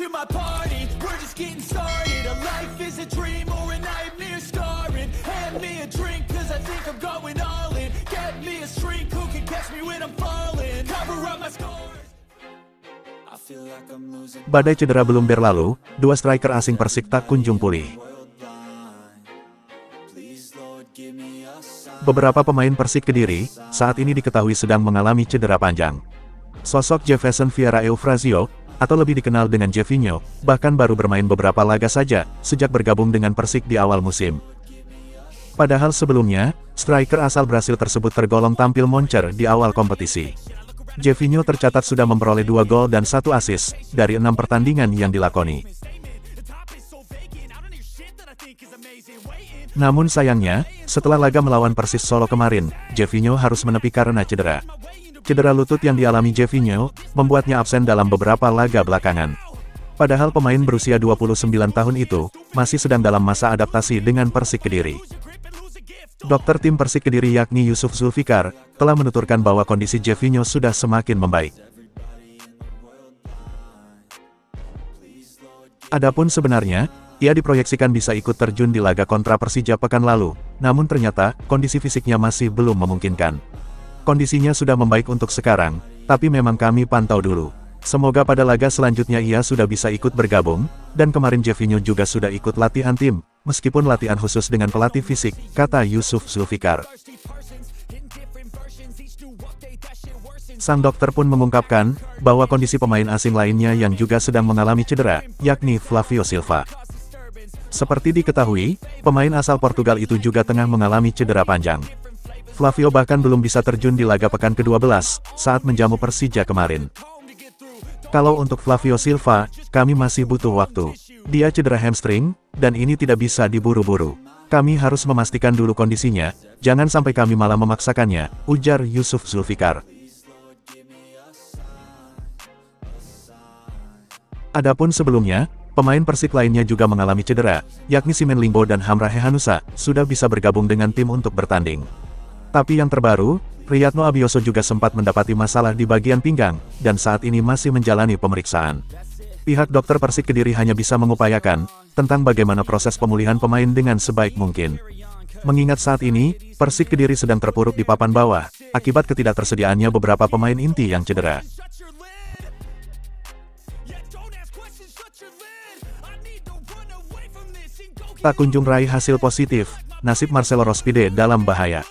to my party, we're just getting started. A life is a dream or a nightmare scarring. Hand me a drink cause I think I'm going all in. Get me a shrink who can catch me when I'm falling. Cover up my scars. I feel like I'm losing. Badai cedera belum berlalu, dua striker asing Persik tak kunjung pulih. Beberapa pemain Persik Kediri, saat ini diketahui sedang mengalami cedera panjang. Sosok Jefferson Vieira Eufrazio, atau lebih dikenal dengan Jevinho, bahkan baru bermain beberapa laga saja, sejak bergabung dengan Persik di awal musim. Padahal sebelumnya, striker asal Brasil tersebut tergolong tampil moncer di awal kompetisi. Jevinho tercatat sudah memperoleh 2 gol dan 1 assist, dari 6 pertandingan yang dilakoni. Namun sayangnya, setelah laga melawan Persis Solo kemarin, Jevinho harus menepi karena cedera. Cedera lutut yang dialami Jevinho, membuatnya absen dalam beberapa laga belakangan. Padahal pemain berusia 29 tahun itu, masih sedang dalam masa adaptasi dengan Persik Kediri. Dokter tim Persik Kediri yakni Yusuf Zulfikar, telah menuturkan bahwa kondisi Jevinho sudah semakin membaik. Adapun sebenarnya, ia diproyeksikan bisa ikut terjun di laga kontra Persija pekan lalu, namun ternyata, kondisi fisiknya masih belum memungkinkan. Kondisinya sudah membaik untuk sekarang, tapi memang kami pantau dulu. Semoga pada laga selanjutnya ia sudah bisa ikut bergabung, dan kemarin Jevinho juga sudah ikut latihan tim, meskipun latihan khusus dengan pelatih fisik, kata Yusuf Zulfikar. Sang dokter pun mengungkapkan, bahwa kondisi pemain asing lainnya yang juga sedang mengalami cedera, yakni Flavio Silva. Seperti diketahui, pemain asal Portugal itu juga tengah mengalami cedera panjang. Flavio bahkan belum bisa terjun di laga pekan ke-12, saat menjamu Persija kemarin. Kalau untuk Flavio Silva, kami masih butuh waktu. Dia cedera hamstring, dan ini tidak bisa diburu-buru. Kami harus memastikan dulu kondisinya, jangan sampai kami malah memaksakannya, ujar Yusuf Zulfikar. Adapun sebelumnya, pemain Persik lainnya juga mengalami cedera, yakni Simen Limbo dan Hamra Hehanusa, sudah bisa bergabung dengan tim untuk bertanding. Tapi yang terbaru, Riyadno Abioso juga sempat mendapati masalah di bagian pinggang, dan saat ini masih menjalani pemeriksaan. Pihak dokter Persik Kediri hanya bisa mengupayakan, tentang bagaimana proses pemulihan pemain dengan sebaik mungkin. Mengingat saat ini, Persik Kediri sedang terpuruk di papan bawah, akibat ketidaktersediaannya beberapa pemain inti yang cedera. Tak kunjung raih hasil positif, nasib Marcelo Rospide dalam bahaya.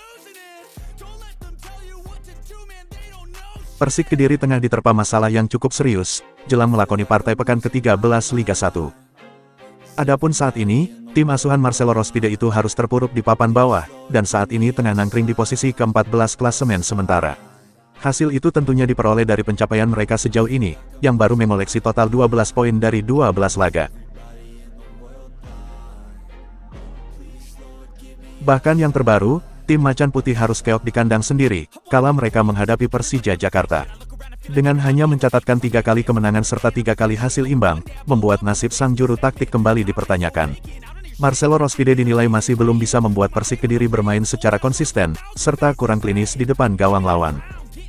Persik Kediri tengah diterpa masalah yang cukup serius, jelang melakoni partai pekan ke-13 Liga 1. Adapun saat ini, tim asuhan Marcelo Rospide itu harus terpuruk di papan bawah, dan saat ini tengah nangkring di posisi ke-14 klasemen sementara. Hasil itu tentunya diperoleh dari pencapaian mereka sejauh ini, yang baru mengoleksi total 12 poin dari 12 laga. Bahkan yang terbaru, tim Macan Putih harus keok di kandang sendiri, kala mereka menghadapi Persija Jakarta. Dengan hanya mencatatkan 3 kali kemenangan serta 3 kali hasil imbang, membuat nasib sang juru taktik kembali dipertanyakan. Marcelo Rospide dinilai masih belum bisa membuat Persik Kediri bermain secara konsisten, serta kurang klinis di depan gawang lawan.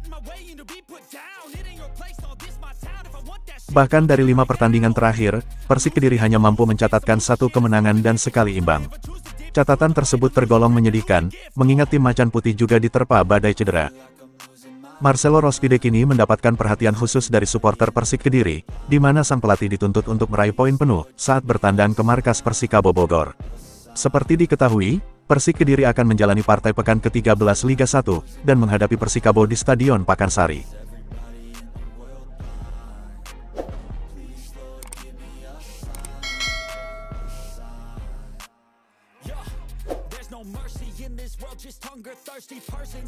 Bahkan dari 5 pertandingan terakhir, Persik Kediri hanya mampu mencatatkan 1 kemenangan dan sekali imbang. Catatan tersebut tergolong menyedihkan, mengingat tim Macan Putih juga diterpa badai cedera. Marcelo Rospide kini mendapatkan perhatian khusus dari supporter Persik Kediri, di mana sang pelatih dituntut untuk meraih poin penuh saat bertandang ke markas Persikabo Bogor. Seperti diketahui, Persik Kediri akan menjalani partai pekan ke-13 Liga 1, dan menghadapi Persikabo di Stadion Pakansari. Mercy in this world, just hunger thirsty persons